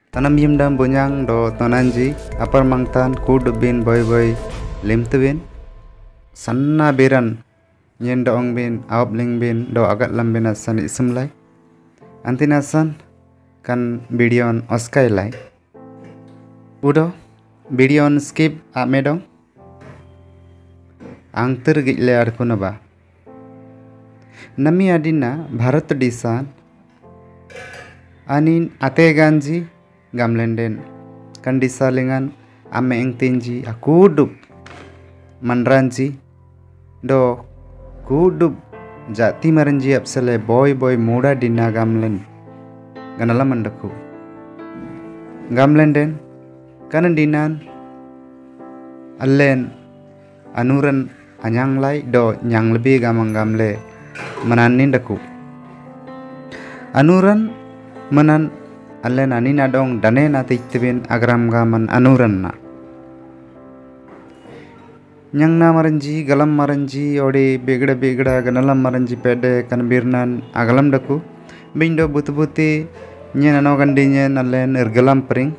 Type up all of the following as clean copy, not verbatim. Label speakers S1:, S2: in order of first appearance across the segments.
S1: Tanam yimdam bunyang do tonanji apar mangtan kud bin boy boy limtubin sanna biran nyen do ong bin awab ling bin do agat lam bin asan isumlai antinasan kan bidion oskai lai udo bidion skip amedong angter gile arkunaba nami adina Bharat disan anin ate ganji gamlenden kan disalingan ame eng tenji akudup manranji do kudup jati maranji apsale boy boy muda dina gamlen ganala mandaku gamlenden kanan dinan allen anuran anyang lai do nyang lebih gamang gamle mananin daku anuran manan allen anina dong dane na tiktibin agram gaman anuran na nyang na maranji galam maranji odi begda begda ganalam maranji pede kan birnan agalam daku bindo butu buti nyen ano gandinyen allen ergalam pring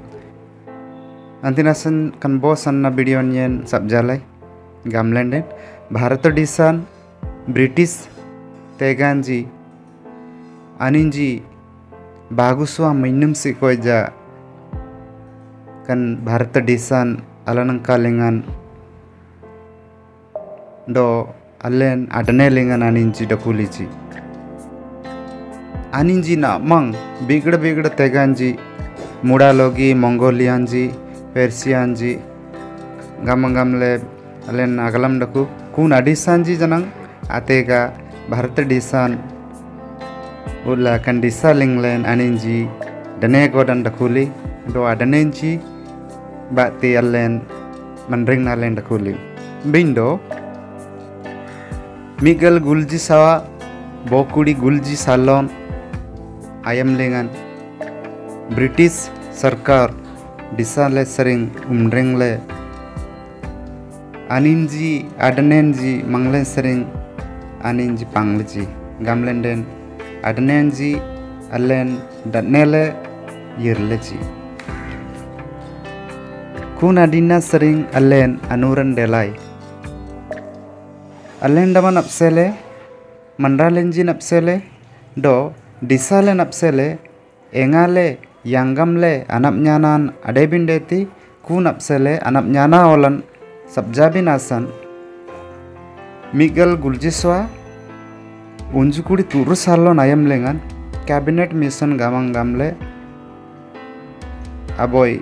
S1: antinasan kan bosan na video nyen sabjalai gamlenden Bharat disan British teganji aninji baguswa mainum si koja kan Bharat disan alanang kalengan do allen adane lengan aninji dakuliji aninji na mang bigda bigda teganji mudalogi mongolianji persianji gamangamle allen agalam daku kun adisanji janang atega Bharat disan ulah kan disaling len aninji dane godan dakuli do adanenji bakti allen manring na len dakuli bindo Miguel Gulji sawa bokudi Gulji salon ayam lengan British sarkar disale sering umrengle aninji adanenji mangle sering aninji pangleji gamlenden adanenji allen danele yirleji kun adina sering allen anuran delai allen daman apsele mandralenji napsele do disale napsele engale yangamle anap nyanan adebindeti kun apsele anap nyana olan sabjabin asan Miguel Gulgiswa unjukudi turu salon ayam lengan cabinet mission gamang gamle aboy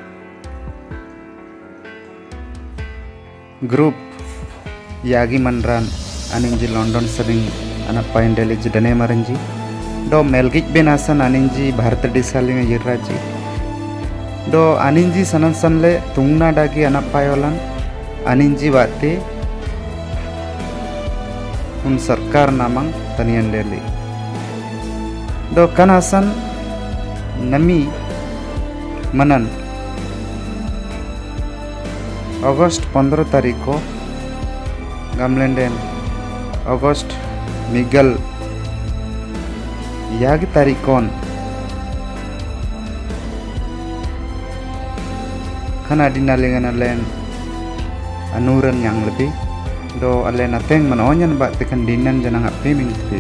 S1: group yagi manran aninji London sering anak pain deliji dane maranji do melgik benasan aninji Bharat disalinga yirraji do aninji sanan sanle tungna dagi anak payolan aninji bate un sarkar namang tanian deli do kanasan nami manan August 15 tariko gamlenden August Miguel yagi tarikon kana dinalingan alen anuran yang lebih do allen ateng manonyan bak tekan dinan janang ape mingti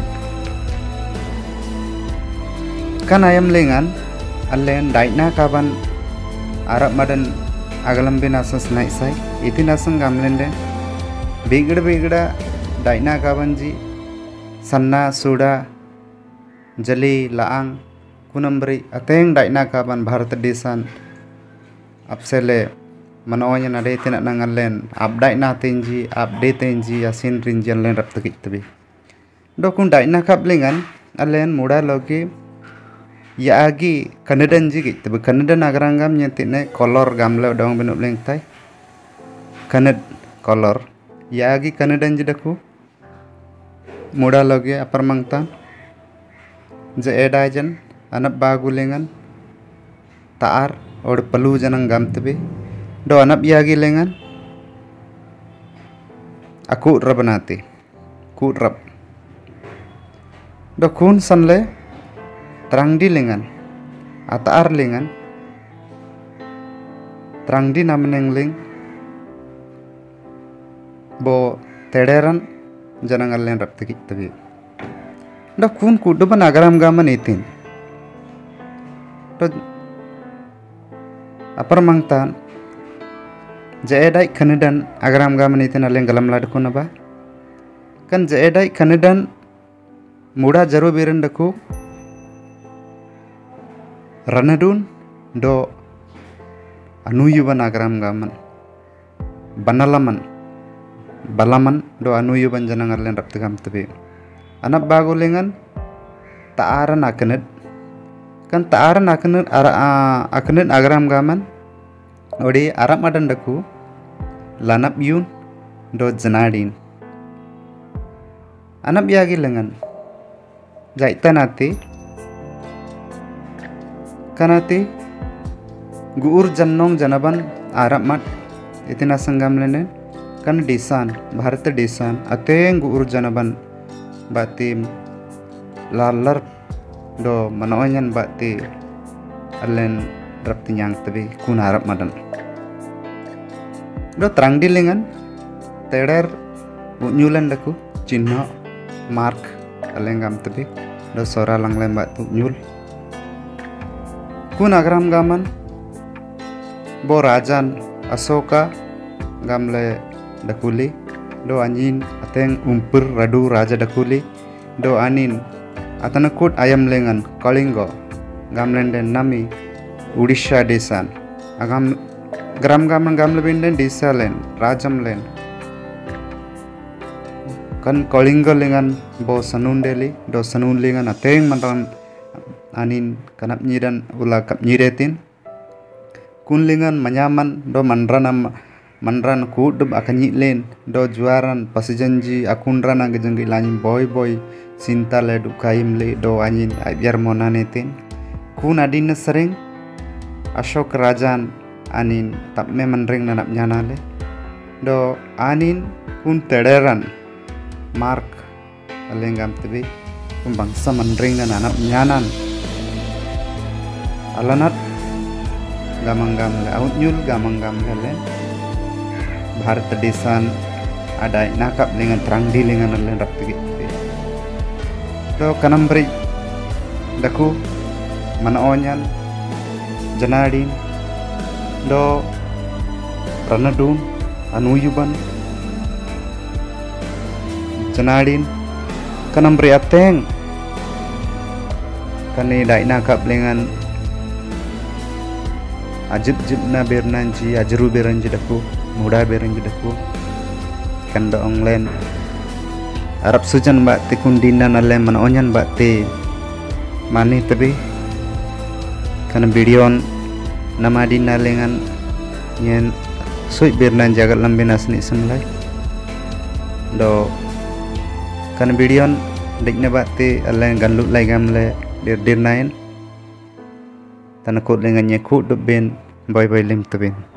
S1: kan ayam lengan allen daina kaban arab madan agalam binasa snai sai itinasang gamlende bigda bigda daina kabanji sanna suda jali laang kunambri ateng daina kaban Bharat disan apsele manonya nade tina nangallen update na tenji update tenji asin rinjan len rap tekik tebi dokun daina kaplingan allen muda logi yaagi Kanadan ji git tebi Kanada nagarangam nyetine kolor gamle dong benuk leng tai Kanad kolor yaagi Kanadan ji daku muda logi apar mangtan je edajan anak bagulengan taar or pelu janang gam tebi do anap yagi lengan aku rabanati ku rap do kun sanle terang di lengan ataar lingan trang di nameneng ling bo tederan janangal len rap tegi tabi da kun kudu ban agaram gaman itin to apar mangtan jaedai kanidan agaram gaman itin alen galam ladku naba kan jaedai kanidan muda jaru biren daku ranadun do anuyuban agaram gaman balaman do anuyuban janangal len rap tegam tabi anak bago lengan taaran akenet kan taaran akenet akenet agaram gaman odi arap madan daku lanap yun do janadin anap yagi lengan jaitanati kanati guur jannong janaban arap mat itina sanggam lene kan desan bharata desan ateng guur janaban batim lalar do manoanyan bati alen rap tinyang tabi kun arap madan do terang dilingan teder nyulan daku cinno mark alengam tabi do sora langlem batu nyul kun agram gaman bo rajan asoka gamle dakuli do anjin ateng umpur radu raja dakuli do anin atanakut ayam lengan Kalingo gamlen den nami Odisha desan agam gram gaman gamle binden desa len rajam len kan Kalingo lengan bo sanun deli do sanun lengan ateng mantan anin kanap nyidan ula kap nyiretin kunlingan manyaman do manran kudum akan len do juaran pasijanji akunran ang jenggi lanin boy sinta le du kaim le do anin biar monanetin kun adin sering Ashok Rajan anin tap me manring nanap nyanale do anin kun tederan mark alengam tebe kun bangsa manring nanap nyanan alanat gamang-gam le aut nyul gamang-gam le Bharata desan ada nakap dengan terang di lengan len rap tegi do kanam beri daku manaonyan janadin do ranadun anuyuban janadin kanam beri ateng kani dai nakap lengan ajib jibna bernanji ajru beranji daku muda beranji daku kanda onglen Arab sujan bakti kundinan ale manaonyan bakti mani tabi kana bidion nama dina lengan nyen sui bernan jagat lambena seni semlai do kana bidion dikna bakti ale ganlut lai gamle dir nain tanakut lengan nyekut do ben boy lim tabin